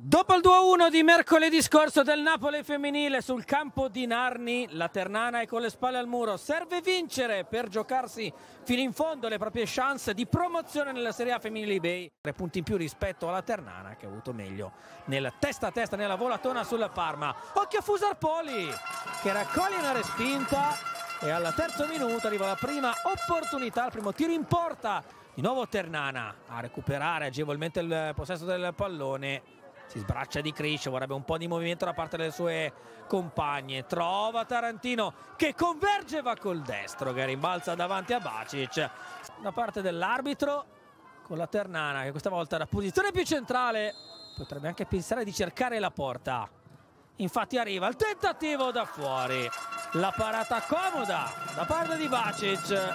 Dopo il 2-1 di mercoledì scorso del Napoli femminile sul campo di Narni, la Ternana è con le spalle al muro. Serve vincere per giocarsi fino in fondo le proprie chance di promozione nella Serie A femminile eBay. 3 punti in più rispetto alla Ternana, che ha avuto meglio nel testa a testa nella volatona sul Parma. Occhio a Fusarpoli, che raccoglie una respinta e al terzo minuto arriva la prima opportunità, il primo tiro in porta. Di nuovo Ternana a recuperare agevolmente il possesso del pallone. Si sbraccia Di Criscio, vorrebbe un po' di movimento da parte delle sue compagne. Trova Tarantino che converge, va col destro, che rimbalza davanti a Bacic. Da parte dell'arbitro con la Ternana, che questa volta da posizione più centrale potrebbe anche pensare di cercare la porta. Infatti arriva il tentativo da fuori. La parata comoda da parte di Bacic.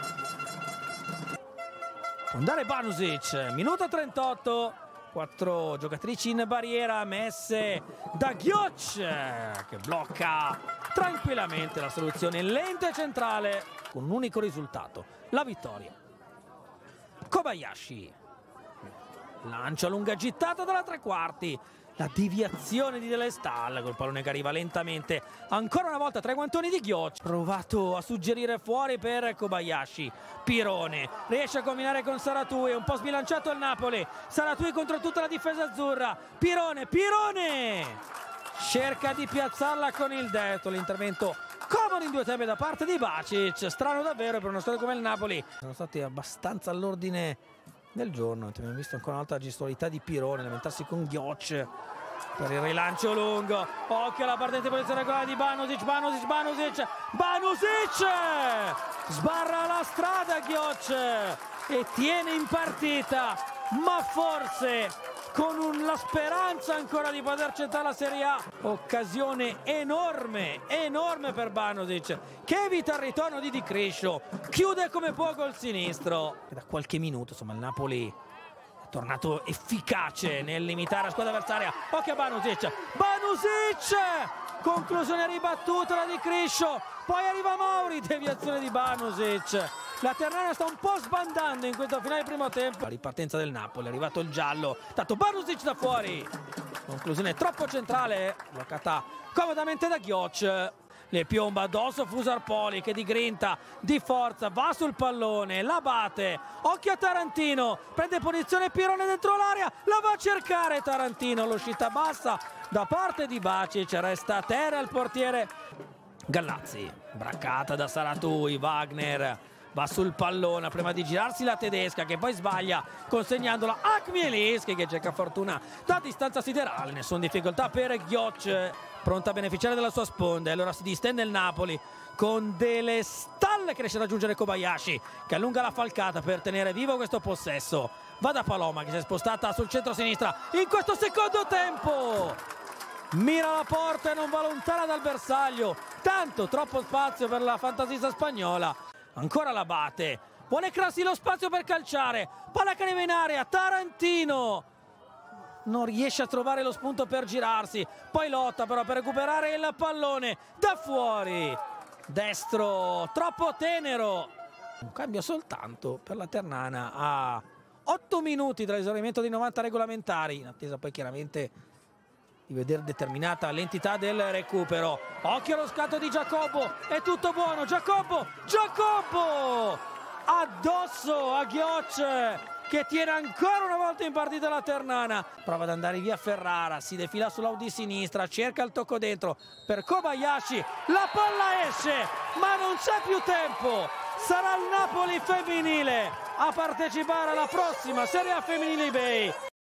Può andare Banusic, minuto 38. 4 giocatrici in barriera messe da Gioc, che blocca tranquillamente la soluzione lenta e centrale con un unico risultato, la vittoria. Kobayashi, lancia lunga gittata dalla tre quarti, la deviazione di Delestal col pallone che arriva lentamente, ancora una volta tra i guantoni di Gioc, provato a suggerire fuori per Kobayashi. Pirone riesce a combinare con Saratui, un po' sbilanciato il Napoli, Saratui contro tutta la difesa azzurra, Pirone cerca di piazzarla con il destro, l'intervento comodo in due tempi da parte di Bacic, strano davvero per una squadra come il Napoli. Sono stati abbastanza all'ordine del giorno, abbiamo visto ancora una volta la gestualità di Pirone, lamentarsi con Gioc per il rilancio lungo. Occhio alla partenza in posizione regolare di Banusic, sbarra la strada Gioc e tiene in partita, ma forse con la speranza ancora di poter centrare la Serie A. Occasione enorme per Banusic, che evita il ritorno di Di Criscio, chiude come può col sinistro. E da qualche minuto insomma il Napoli è tornato efficace nel limitare la squadra avversaria. Occhio a Banusic, conclusione ribattuta da Di Criscio, poi arriva Mauri, deviazione di Banusic. La Ternana sta un po' sbandando in questo finale primo tempo. La ripartenza del Napoli, è arrivato il giallo, tanto Banusic da fuori. Conclusione troppo centrale, bloccata comodamente da Gioc. Le piomba addosso Fusarpoli, che di grinta, di forza, va sul pallone, la batte. Occhio a Tarantino, prende posizione Pirone dentro l'area, la va a cercare Tarantino, l'uscita bassa da parte di Bacic, resta a terra il portiere Gallazzi. Braccata da Saratui, Wagner va sul pallone prima di girarsi la tedesca, che poi sbaglia consegnandola a Chmielewski, che cerca fortuna da distanza siderale. Nessuna difficoltà per Gioc, pronta a beneficiare della sua sponda, e allora si distende il Napoli con Delestal che riesce a raggiungere Kobayashi, che allunga la falcata per tenere vivo questo possesso. Va da Paloma, che si è spostata sul centro-sinistra in questo secondo tempo. Mira la porta e non va lontana dal bersaglio, tanto troppo spazio per la fantasista spagnola. Ancora la batte, vuole crearsi lo spazio per calciare, palla che arriva in area, Tarantino non riesce a trovare lo spunto per girarsi, poi lotta però per recuperare il pallone da fuori, destro troppo tenero. Un cambio soltanto per la Ternana a 8 minuti dall'esaurimento dei 90 regolamentari, in attesa poi chiaramente di vedere determinata l'entità del recupero. Occhio allo scatto di Giacobbo, è tutto buono, Giacobbo addosso a Gioc, che tiene ancora una volta in partita la Ternana. Prova ad andare via Ferrara, si defila sull'out di sinistra, cerca il tocco dentro per Kobayashi, la palla esce ma non c'è più tempo. Sarà il Napoli femminile a partecipare alla prossima Serie A femminile eBay.